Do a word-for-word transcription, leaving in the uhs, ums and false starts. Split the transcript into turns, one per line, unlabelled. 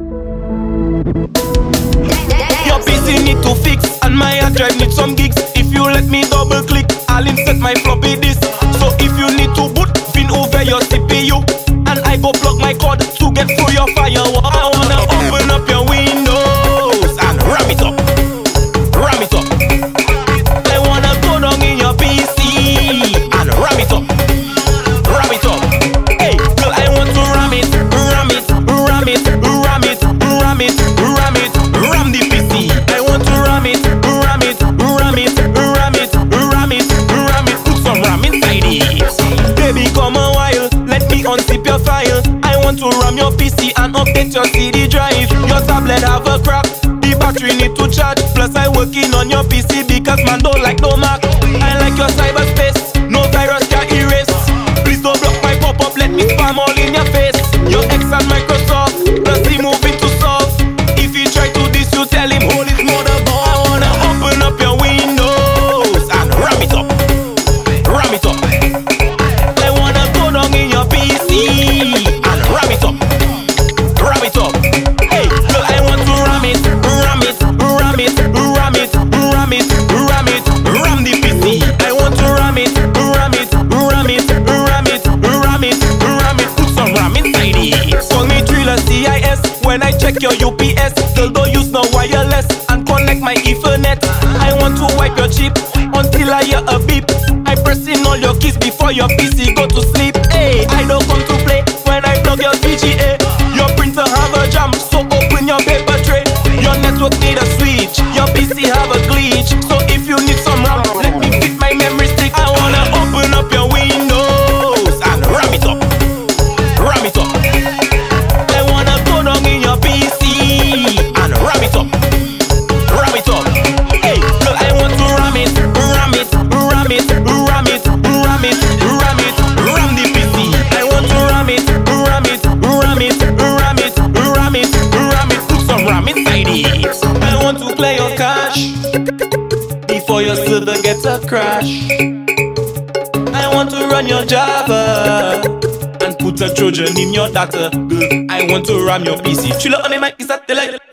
Your P C need to fix and my hard drive need some gigs. If you let me double click, I'll insert my floppy disk. So if you need to boot, pin over your C P U, and I go plug my cord to get through your firewall. I wanna open up your windows and ram it up, ram it up. I wanna go down in your P C and ram it up, ram it up. Hey, girl, I want to ram it, ram it, ram it, ram it, ram it, ram it, ram the P C. I want to ram it, ram it, ram it, ram it, ram it, ram it. Put some ram inside it. Baby, come a while, let me unzip your file. I want to ram your P C and update your C D drive. Your tablet have a crack, the battery need to charge. Plus I working on your P C because man don't like no Mac. I like your cyberspace, no virus can erase. Please don't block my pop-up, let me spam all in your face. Your ex and Microsoft, plus he moving to solve. If he try to diss you, tell him hold his motherboard. I wanna open up your windows and ram it up, ram it up. I wanna go down in your P C and ram it up, ram it up. Hey, girl, I want to ram it, ram it, ram it, ram it, ram it, ram it, ram the P C. I want to ram it, ram it, ram it, ram it, ram it, ram it. Put some ram inside it. Call me Trilla-G when I check your U P S. Girl, don't use no wireless and connect my Ethernet. I want to wipe your chip until I hear a beep. I press in all your keys before your P C go to sleep. Hey, I don't come to play when I plug your V G A. Your printer have a jam, so open your paper tray. Your network need a switch, your P C have a glitch. So if you need some RAM, let me fit my memory stick. I wanna open up your windows and ram it up, ram it up. I wanna go down in your P C and ram it up, ram it up. Hey, girl, I want to ram it, ram it, ram it, ram it, ram it, ram it, ram the P C. I want to ram it, ram it, ram it, ram it, ram it, ram it. Put some ram inside it. I want to play your cache before your server gets a crash. I want to run your Java and put a Trojan in your data. Girl, I want to ram your P C. Trilla on the mic, is that the light?